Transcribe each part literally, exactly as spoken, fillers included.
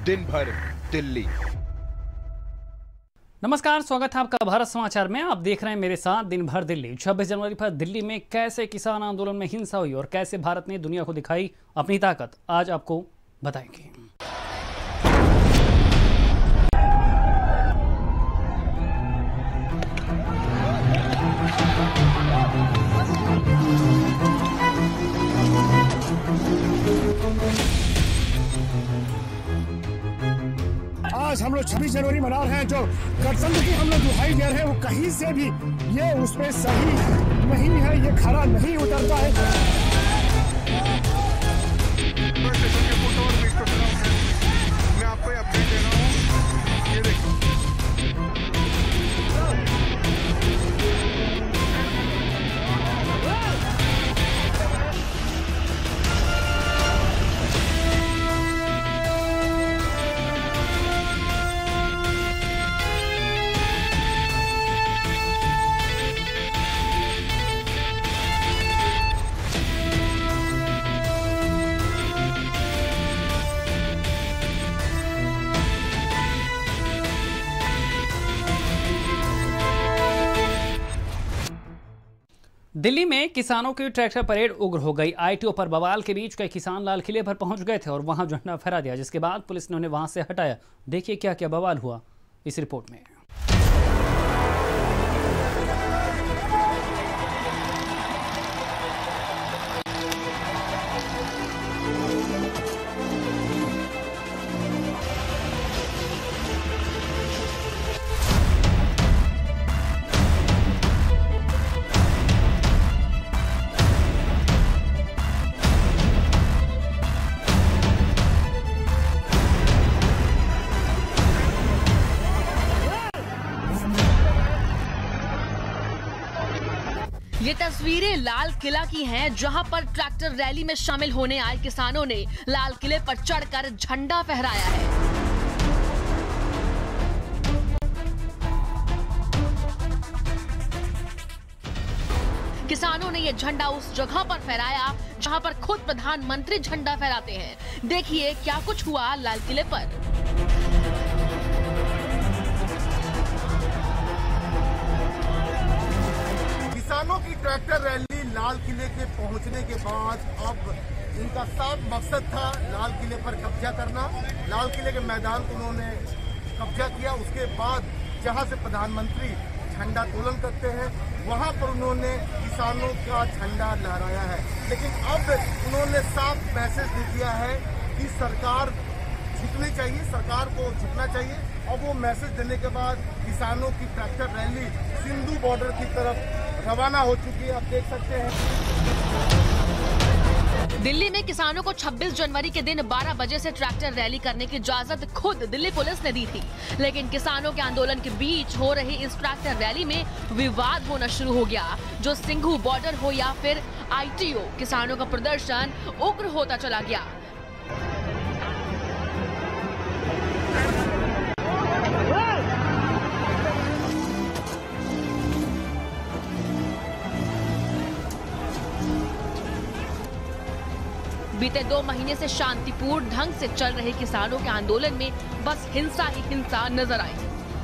दिन भर दिल्ली। नमस्कार, स्वागत है आपका भारत समाचार में। आप देख रहे हैं मेरे साथ दिन भर दिल्ली। छब्बीस जनवरी पर दिल्ली में कैसे किसान आंदोलन में हिंसा हुई और कैसे भारत ने दुनिया को दिखाई अपनी ताकत, आज आपको बताएंगे। आज हम लोग छब्बीस जनवरी मना रहे हैं। जो गणतंत्र की हम लोग दुहाई दे रहे हैं वो कहीं से भी ये उसमें सही नहीं है, ये खरा नहीं उतरता है। मैं आपको अपडेट दे रहा हूँ, ये देखो। दिल्ली में किसानों की ट्रैक्टर परेड उग्र हो गई। आईटीओ पर बवाल के बीच कई किसान लाल किले पर पहुंच गए थे और वहां झंडा फहरा दिया, जिसके बाद पुलिस ने उन्हें वहां से हटाया। देखिए क्या क्या बवाल हुआ इस रिपोर्ट में। ये तस्वीरें लाल किला की हैं, जहां पर ट्रैक्टर रैली में शामिल होने आए किसानों ने लाल किले पर चढ़कर झंडा फहराया है। किसानों ने ये झंडा उस जगह पर फहराया जहां पर खुद प्रधानमंत्री झंडा फहराते हैं। देखिए क्या कुछ हुआ लाल किले पर। किसानों की ट्रैक्टर रैली लाल किले के पहुंचने के बाद अब इनका साफ मकसद था लाल किले पर कब्जा करना। लाल किले के मैदान को उन्होंने कब्जा किया। उसके बाद जहां से प्रधानमंत्री झंडा तोलन करते हैं वहां पर उन्होंने किसानों का झंडा लहराया है। लेकिन अब उन्होंने साफ मैसेज दे दिया है कि सरकार झुकनी चाहिए, सरकार को झुकना चाहिए। और वो मैसेज देने के बाद किसानों की ट्रैक्टर रैली सिंधु बॉर्डर की तरफ रवाना हो चुकी है। आप देख सकते हैं दिल्ली में किसानों को छब्बीस जनवरी के दिन बारह बजे से ट्रैक्टर रैली करने की इजाजत खुद दिल्ली पुलिस ने दी थी। लेकिन किसानों के आंदोलन के बीच हो रही इस ट्रैक्टर रैली में विवाद होना शुरू हो गया। जो सिंघू बॉर्डर हो या फिर आईटीओ, किसानों का प्रदर्शन उग्र होता चला गया। बीते दो महीने से शांतिपूर्ण ढंग से चल रहे किसानों के आंदोलन में बस हिंसा ही हिंसा नजर आई।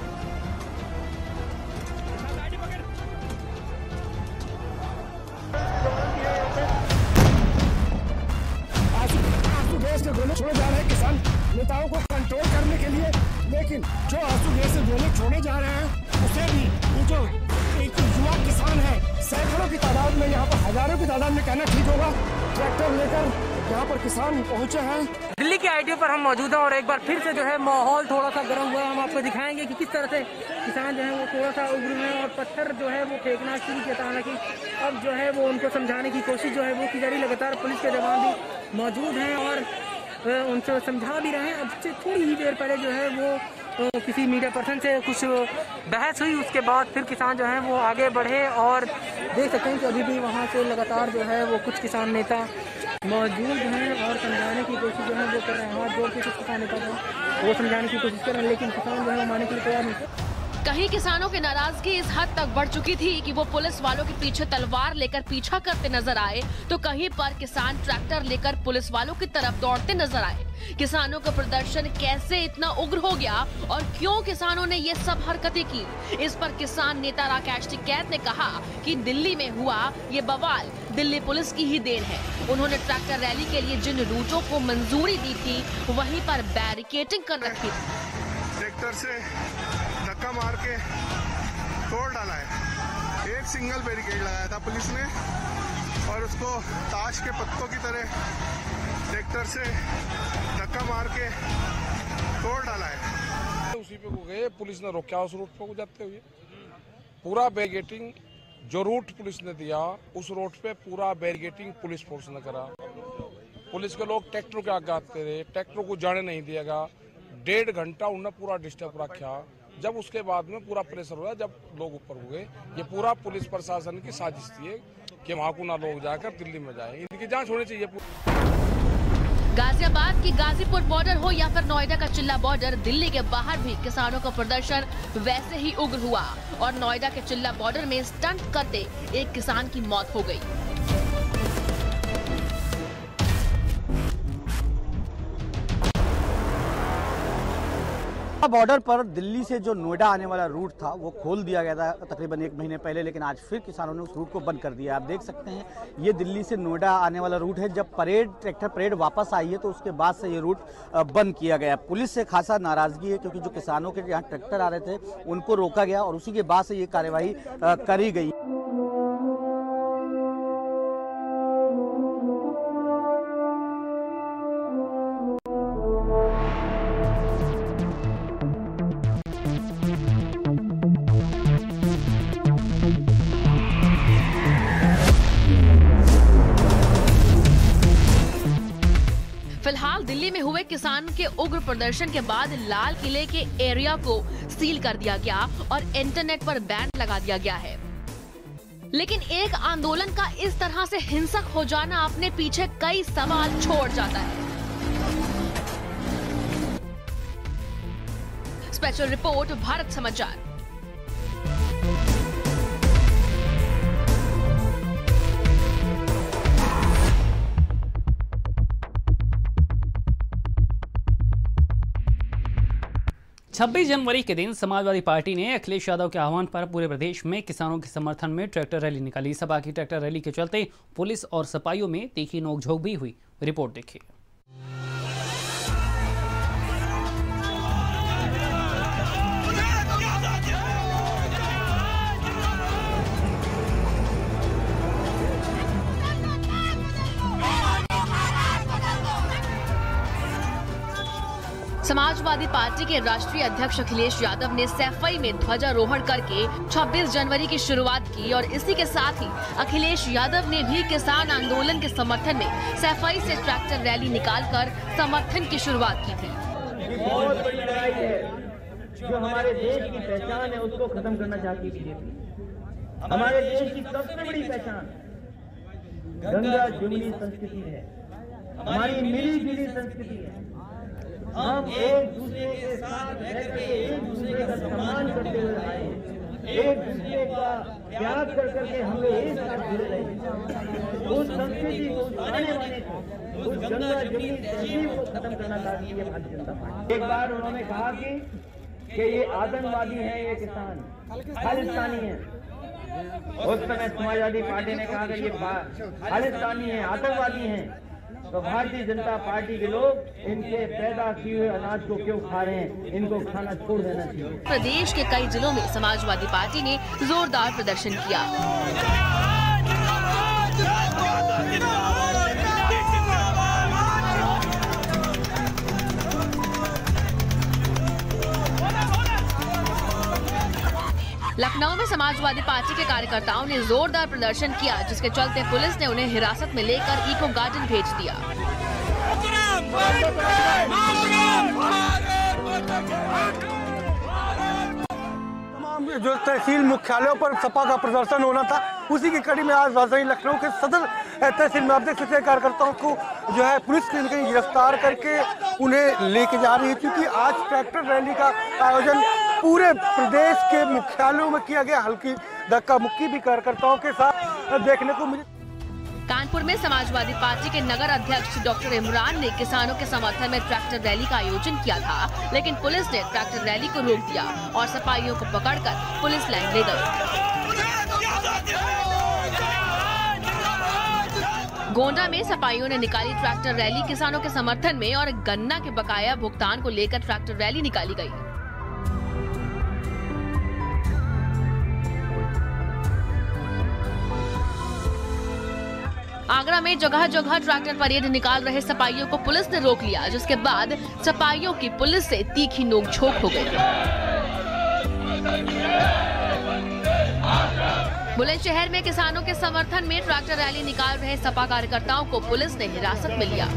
आंसू गैस के गोले छोड़े जा रहे हैं किसान नेताओं को कंट्रोल करने के लिए, लेकिन जो आंसू गैस के गोले छोड़े जा रहे हैं उसे भी ये जो एक युवा किसान है, सैकड़ों की तादाद में, यहाँ पर हजारों की तादाद में कहना ठीक होगा, ट्रैक्टर लेकर यहाँ पर किसान पहुंचे हैं। दिल्ली के आईटीओ पर हम मौजूद हैं और एक बार फिर से जो है माहौल थोड़ा सा गर्म हुआ है। हम आपको दिखाएंगे कि किस तरह से किसान जो है वो थोड़ा सा उग्र हैं और पत्थर जो है वो फेंकना शुरू किया। हालांकि अब जो है वो उनको समझाने की कोशिश जो है वो की जा रही। लगातार पुलिस के जवान भी मौजूद हैं और उनसे समझा भी रहे हैं। अब से थोड़ी ही देर पहले जो है वो तो किसी मीडिया पर्सन से कुछ बहस हुई, उसके बाद फिर किसान जो हैं वो आगे बढ़े और देख सकते हैं कि अभी भी वहाँ से लगातार जो है वो कुछ किसान नेता मौजूद हैं और समझाने की कोशिश जो है वो कर रहे हैं। हाथ जोड़ के कुछ किसान नेता को वो समझाने की कोशिश कर रहे हैं, लेकिन किसान जो है वो मानने के लिए तैयार नहीं। कहीं किसानों की नाराजगी इस हद तक बढ़ चुकी थी कि वो पुलिस वालों के पीछे तलवार लेकर पीछा करते नजर आए, तो कहीं पर किसान ट्रैक्टर लेकर पुलिस वालों की तरफ दौड़ते नजर आए। किसानों का प्रदर्शन कैसे इतना उग्र हो गया और क्यों किसानों ने ये सब हरकतें की, इस पर किसान नेता राकेश टिकैत ने कहा कि दिल्ली में हुआ ये बवाल दिल्ली पुलिस की ही देन है। उन्होंने ट्रैक्टर रैली के लिए जिन रूटों को मंजूरी दी थी वहीं पर बैरिकेडिंग कर रखी थी। ट्रैक्टर से धक्का मार के तोड़ डाला है। एक सिंगल बैरिकेड लगाया था पुलिस ने और उसको ताश के पत्तों की तरह ट्रैक्टर से धक्का मार के तोड़ डाला है। उसी पे को गए, पुलिस ने रोका उस रूट पे जाते हुए। पूरा बैरिकेडिंग जो रूट पुलिस ने दिया उस रूट पे पूरा बैरिकेडिंग पुलिस फोर्स ने करा। पुलिस के लोग ट्रैक्टर के आगे आते रहे, ट्रैक्टर को जाने नहीं दिया गया। डेढ़ घंटा उन्हें पूरा डिस्टर्ब रखा। जब उसके बाद में पूरा प्रेशर हुआ, जब लोग ऊपर हुए, ये पूरा पुलिस प्रशासन की साजिश थी कि वहाँ को ना लोग जाकर दिल्ली में जाए। इनकी जांच होनी चाहिए। गाजियाबाद की गाजीपुर बॉर्डर हो या फिर नोएडा का चिल्ला बॉर्डर, दिल्ली के बाहर भी किसानों का प्रदर्शन वैसे ही उग्र हुआ और नोएडा के चिल्ला बॉर्डर में स्टंट करते एक किसान की मौत हो गई। बॉर्डर पर दिल्ली से जो नोएडा आने वाला रूट था वो खोल दिया गया था तकरीबन एक महीने पहले, लेकिन आज फिर किसानों ने उस रूट को बंद कर दिया। आप देख सकते हैं ये दिल्ली से नोएडा आने वाला रूट है। जब परेड ट्रैक्टर परेड वापस आई है तो उसके बाद से ये रूट बंद किया गया। पुलिस से खासा नाराजगी है क्योंकि जो किसानों के यहाँ ट्रैक्टर आ रहे थे उनको रोका गया और उसी के बाद से ये कार्यवाही करी गई। फिलहाल दिल्ली में हुए किसान के उग्र प्रदर्शन के बाद लाल किले के एरिया को सील कर दिया गया और इंटरनेट पर बैन लगा दिया गया है। लेकिन एक आंदोलन का इस तरह से हिंसक हो जाना अपने पीछे कई सवाल छोड़ जाता है। स्पेशल रिपोर्ट, भारत समाचार। छब्बीस जनवरी के दिन समाजवादी पार्टी ने अखिलेश यादव के आह्वान पर पूरे प्रदेश में किसानों के समर्थन में ट्रैक्टर रैली निकाली। सपा की ट्रैक्टर रैली के चलते पुलिस और सपाइयों में तीखी नोकझोंक भी हुई। रिपोर्ट देखिए। समाजवादी पार्टी के राष्ट्रीय अध्यक्ष अखिलेश यादव ने सैफई में ध्वजारोहण करके छब्बीस जनवरी की शुरुआत की और इसी के साथ ही अखिलेश यादव ने भी किसान आंदोलन के समर्थन में सैफई से ट्रैक्टर रैली निकालकर समर्थन की शुरुआत की थी। बहुत बड़ी लड़ाई है जो हमारे देश की पहचान है उसको खत्म करना चाहती बीजेपी। हमारे देश की सबसे बड़ी पहचान गंगा जुमनी संस्कृति है, हमारी मिली जुली संस्कृति है। हम एक दूसरे के साथ रहकर एक दूसरे का सम्मान करते हुए आए, एक दूसरे का त्याग कर करके हम लोग एक साथ जुड़ रहे। उस संस्कृति को, उस आने वाले को, उस गंगा जमुनी तहजीब को खत्म करना चाहती है भारतीय जनता पार्टी। एक बार उन्होंने कहा कि कि ये आतंकवादी है, ये किसान खालिस्तानी है। उस समय समाजवादी पार्टी ने कहा कि ये खालिस्तानी है, आतंकवादी है। तो भारतीय जनता पार्टी के लोग इनके पैदा किए हुए अनाज को क्यों खा रहे हैं? इनको खाना छोड़ देना चाहिए। प्रदेश के कई जिलों में समाजवादी पार्टी ने जोरदार प्रदर्शन किया। लखनऊ में समाजवादी पार्टी के कार्यकर्ताओं ने जोरदार प्रदर्शन किया, जिसके चलते पुलिस ने उन्हें हिरासत में लेकर इको गार्डन भेज दिया। तमाम जो तहसील मुख्यालयों पर सपा का प्रदर्शन होना था, उसी की कड़ी में आज राजधानी लखनऊ के सदर तहसील में आप देख सकते हैं कार्यकर्ताओं को जो है पुलिस कहीं कहीं गिरफ्तार करके उन्हें लेके जा रही है, क्योंकि आज ट्रैक्टर रैली का आयोजन पूरे प्रदेश के मुख्यालयों में किया गया। हल्की धक्का मुक्की भी कार्यकर्ताओं के साथ देखने को मिली। कानपुर में समाजवादी पार्टी के नगर अध्यक्ष डॉक्टर इमरान ने किसानों के समर्थन में ट्रैक्टर रैली का आयोजन किया था, लेकिन पुलिस ने ट्रैक्टर रैली को रोक दिया और सफाइयों को पकड़कर पुलिस लाइन ले गई। गोंडा में सफाइयों ने निकाली ट्रैक्टर रैली। किसानों के समर्थन में और गन्ना के बकाया भुगतान को लेकर ट्रैक्टर रैली निकाली गई। आगरा में जगह जगह ट्रैक्टर परेड निकाल रहे सफाइयों को पुलिस ने रोक लिया, जिसके बाद सफाइयों की पुलिस से तीखी नोकझोंक हो गई। बुलंदशहर में किसानों के समर्थन में ट्रैक्टर रैली निकाल रहे सपा कार्यकर्ताओं को पुलिस ने हिरासत में लिया।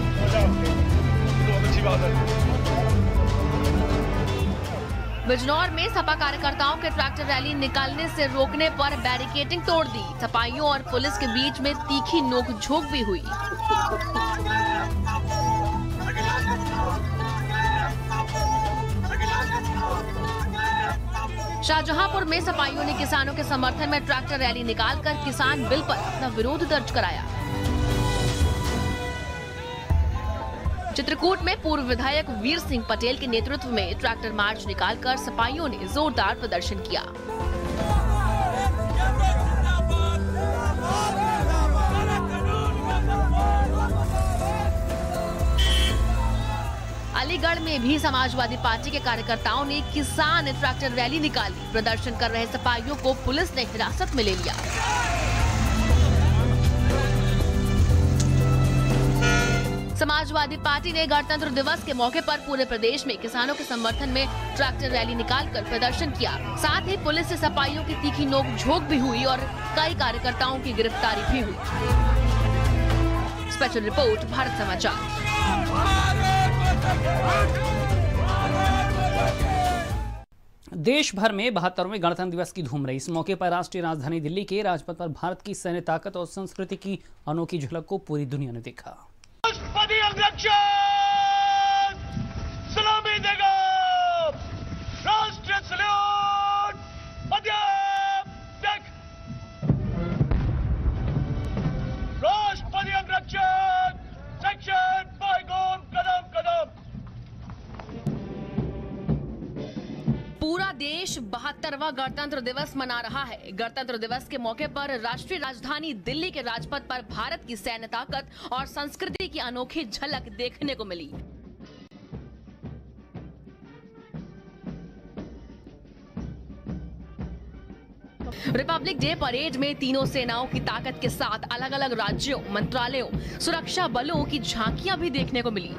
बिजनौर में सपा कार्यकर्ताओं के ट्रैक्टर रैली निकालने से रोकने पर बैरिकेडिंग तोड़ दी। सफाइयों और पुलिस के बीच में तीखी नोकझोंक भी हुई। शाहजहांपुर में सफाइयों ने किसानों के समर्थन में ट्रैक्टर रैली निकालकर किसान बिल पर अपना विरोध दर्ज कराया। चित्रकूट में पूर्व विधायक वीर सिंह पटेल के नेतृत्व में ट्रैक्टर मार्च निकालकर सफाइयों ने जोरदार प्रदर्शन किया। अलीगढ़ में भी समाजवादी पार्टी के कार्यकर्ताओं ने किसान ट्रैक्टर रैली निकाली। प्रदर्शन कर रहे सफाइयों को पुलिस ने हिरासत में ले लिया। समाजवादी पार्टी ने गणतंत्र दिवस के मौके पर पूरे प्रदेश में किसानों के समर्थन में ट्रैक्टर रैली निकालकर प्रदर्शन किया। साथ ही पुलिस से सफाइयों की तीखी नोकझोंक भी हुई और कई कार्यकर्ताओं की गिरफ्तारी भी हुई। स्पेशल रिपोर्ट, भारत समाचार। देश भर में बहत्तरवें गणतंत्र दिवस की धूम रही। इस मौके पर राष्ट्रीय राजधानी दिल्ली के राजपथ पर भारत की सैन्य ताकत और संस्कृति की अनोखी झलक को पूरी दुनिया ने देखा। राष्ट्रपति अध्यक्ष सलामी देगा। राष्ट्रीय सल्यूट। अध्यक्ष राष्ट्रपति अध्यक्ष सेक्शन पाइगोन कदम कदम। पूरा देश बहत्तरवां गणतंत्र दिवस मना रहा है। गणतंत्र दिवस के मौके पर राष्ट्रीय राजधानी दिल्ली के राजपथ पर भारत की सैन्य ताकत और संस्कृति की अनोखी झलक देखने को मिली। रिपब्लिक डे परेड में तीनों सेनाओं की ताकत के साथ अलग अलग राज्यों, मंत्रालयों, सुरक्षा बलों की झांकियां भी देखने को मिली।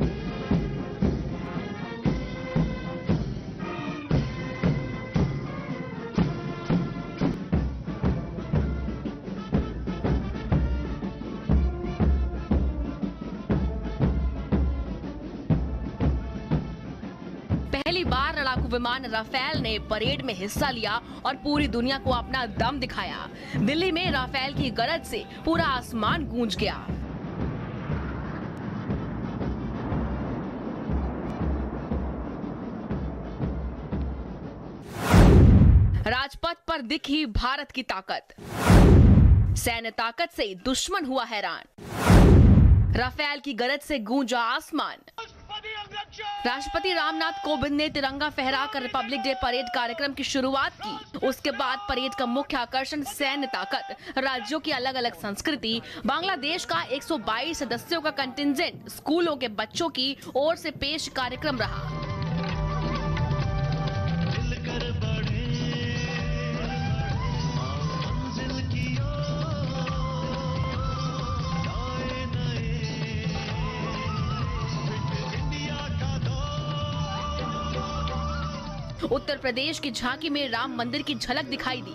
पहली बार लड़ाकू विमान राफेल ने परेड में हिस्सा लिया और पूरी दुनिया को अपना दम दिखाया। दिल्ली में राफेल की गरज से पूरा आसमान गूंज गया। राजपथ पर दिखी भारत की ताकत। सैन्य ताकत से दुश्मन हुआ हैरान। राफेल की गरज से गूंजा आसमान। राष्ट्रपति रामनाथ कोविंद ने तिरंगा फहराकर रिपब्लिक डे परेड कार्यक्रम की शुरुआत की। उसके बाद परेड का मुख्य आकर्षण सैन्य ताकत, राज्यों की अलग अलग संस्कृति, बांग्लादेश का एक सौ बाईस सदस्यों का कंटिंजेंट, स्कूलों के बच्चों की ओर से पेश कार्यक्रम रहा। उत्तर प्रदेश की झांकी में राम मंदिर की झलक दिखाई दी।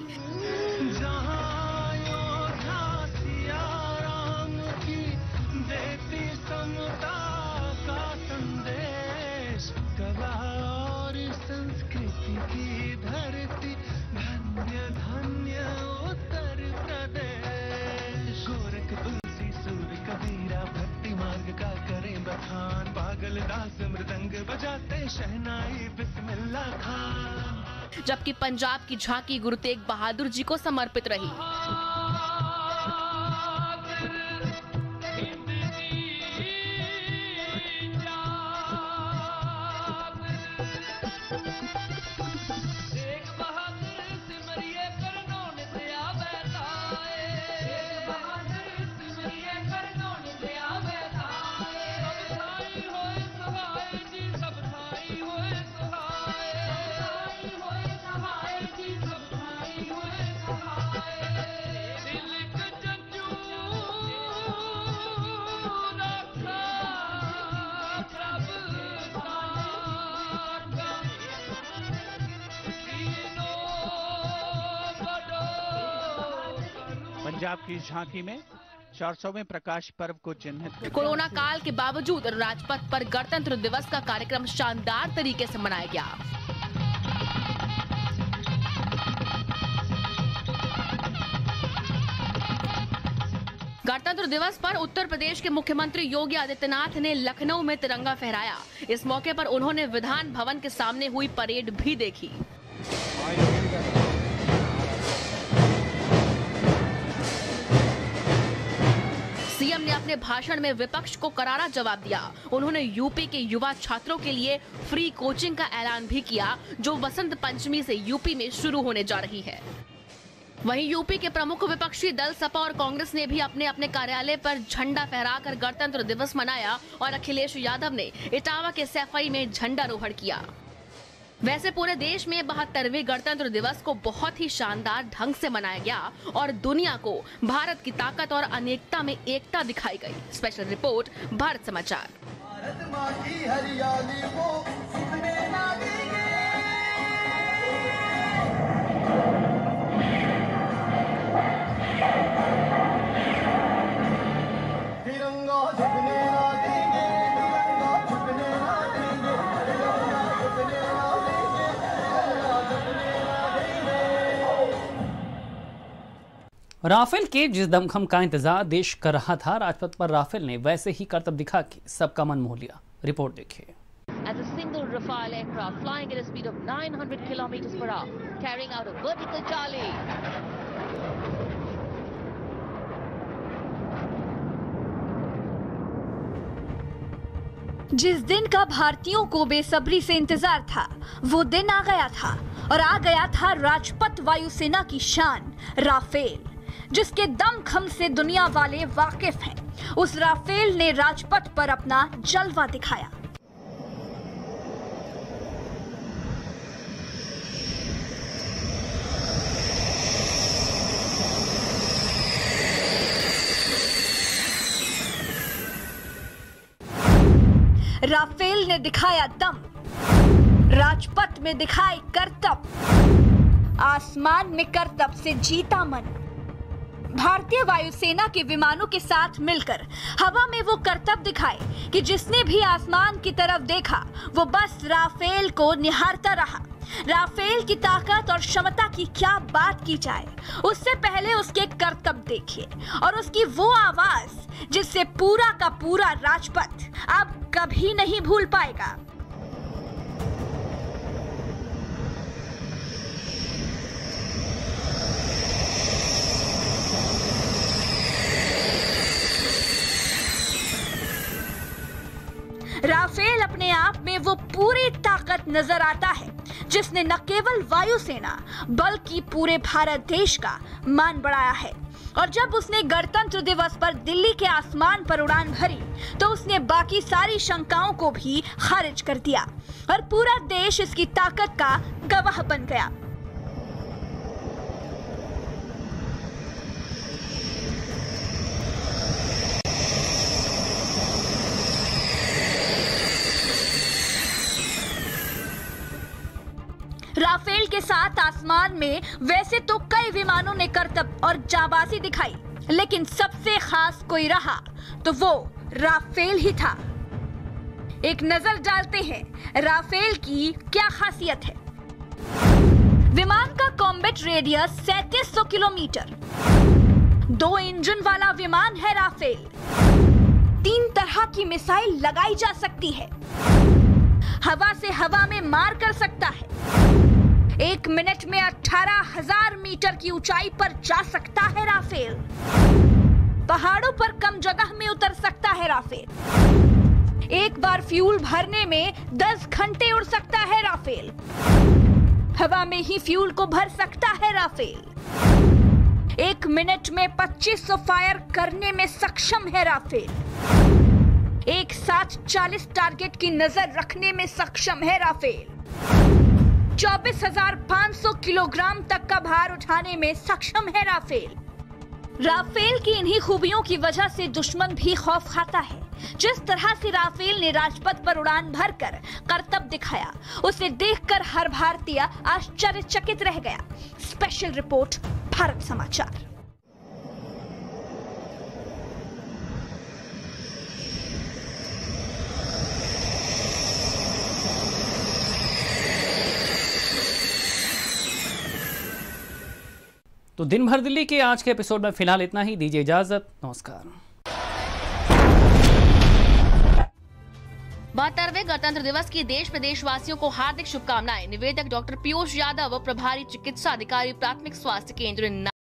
संस्कृति की धरती, धन्य धन्य उत्तर प्रदेश। गोरख तुलसी सूर्य कबीरा भक्ति मार्ग का करें बखान। पागल दास मृदंग बजाते ये शहनाई बिस्मिल्लाह खान। जबकि पंजाब की झांकी गुरु तेग बहादुर जी को समर्पित रही। पंजाब की झांकी में चार सौवें प्रकाश पर्व को चिन्हित। कोरोना काल के बावजूद राजपथ पर गणतंत्र दिवस का कार्यक्रम शानदार तरीके से मनाया गया। गणतंत्र दिवस पर उत्तर प्रदेश के मुख्यमंत्री योगी आदित्यनाथ ने लखनऊ में तिरंगा फहराया। इस मौके पर उन्होंने विधान भवन के सामने हुई परेड भी देखी। सीएम ने अपने भाषण में विपक्ष को करारा जवाब दिया। उन्होंने यूपी के युवा छात्रों के लिए फ्री कोचिंग का ऐलान भी किया, जो वसंत पंचमी से यूपी में शुरू होने जा रही है। वहीं यूपी के प्रमुख विपक्षी दल सपा और कांग्रेस ने भी अपने अपने कार्यालय पर झंडा फहराकर गणतंत्र दिवस मनाया और अखिलेश यादव ने इटावा के सैफई में झंडारोहण किया। वैसे पूरे देश में बहत्तरवें गणतंत्र दिवस को बहुत ही शानदार ढंग से मनाया गया और दुनिया को भारत की ताकत और अनेकता में एकता दिखाई गई। स्पेशल रिपोर्ट, भारत समाचार। भारत माँ की हरियाली को सुनने ना देंगे। तिरंगा झुकने ना देंगे, तिरंगा झुकने ना देंगे, तिरंगा झुकने ना देंगे, तिरंगा झुकने ना देंगे। राफेल के जिस दमखम का इंतजार देश कर रहा था, राजपथ पर राफेल ने वैसे ही करतब दिखा के सबका मन मोह लिया। रिपोर्ट देखिए। As a single Rafale aircraft flying at a speed of nine hundred kilometers per hour, carrying out a vertical Charlie. जिस दिन का भारतीयों को बेसब्री से इंतजार था, वो दिन आ गया था और आ गया था राजपथ वायुसेना की शान राफेल, जिसके दमखम से दुनिया वाले वाकिफ हैं। उस राफेल ने राजपथ पर अपना जलवा दिखाया। राफेल ने दिखाया दम, राजपथ में दिखाए करतब, आसमान में करतब से जीता मन। भारतीय वायुसेना के विमानों के साथ मिलकर हवा में वो करतब दिखाए कि जिसने भी आसमान की तरफ देखा वो बस राफेल को निहारता रहा। राफेल की ताकत और क्षमता की क्या बात की जाए, उससे पहले उसके करतब देखिए और उसकी वो आवाज जिससे पूरा का पूरा राजपथ अब कभी नहीं भूल पाएगा। राफेल अपने आप में वो पूरी ताकत नजर आता है जिसने न केवल वायुसेना बल्कि पूरे भारत देश का मान बढ़ाया है। और जब उसने गणतंत्र दिवस पर दिल्ली के आसमान पर उड़ान भरी तो उसने बाकी सारी शंकाओं को भी खारिज कर दिया और पूरा देश इसकी ताकत का गवाह बन गया। राफेल के साथ आसमान में वैसे तो कई विमानों ने करतब और जाबाजी दिखाई, लेकिन सबसे खास कोई रहा तो वो राफेल ही था। एक नजर डालते हैं राफेल की क्या खासियत है। विमान का कॉम्बैट रेडियस सैंतीस सौ किलोमीटर, दो इंजन वाला विमान है राफेल। तीन तरह की मिसाइल लगाई जा सकती है। हवा से हवा में मार कर सकता है। एक मिनट में अठारह हजार मीटर की ऊंचाई पर जा सकता है राफेल। पहाड़ों पर कम जगह में उतर सकता है राफेल। एक बार फ्यूल भरने में दस घंटे उड़ सकता है राफेल। हवा में ही फ्यूल को भर सकता है राफेल। एक मिनट में पच्चीस सौ फायर करने में सक्षम है राफेल। एक साथ चालीस टारगेट की नजर रखने में सक्षम है राफेल। चौबीस हजार पाँच सौ किलोग्राम तक का भार उठाने में सक्षम है राफेल। राफेल की इन्हीं खूबियों की वजह से दुश्मन भी खौफ खाता है। जिस तरह से राफेल ने राजपथ पर उड़ान भरकर करतब दिखाया, उसे देखकर हर भारतीय आश्चर्यचकित रह गया। स्पेशल रिपोर्ट, भारत समाचार। तो दिन भर दिल्ली के आज के एपिसोड में फिलहाल इतना ही। दीजिए इजाजत, नमस्कार। बहत्तरवें गणतंत्र दिवस की देश प्रदेश वासियों को हार्दिक शुभकामनाएं। निवेदक डॉक्टर पीयूष यादव व प्रभारी चिकित्सा अधिकारी प्राथमिक स्वास्थ्य केंद्र